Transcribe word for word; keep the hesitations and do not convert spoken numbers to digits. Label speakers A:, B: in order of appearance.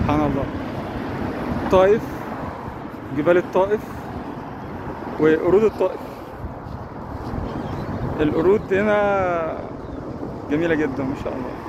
A: سبحان الله. الطائف، جبال الطائف وقرود الطائف. القرود هنا جميلة جدا ما شاء الله.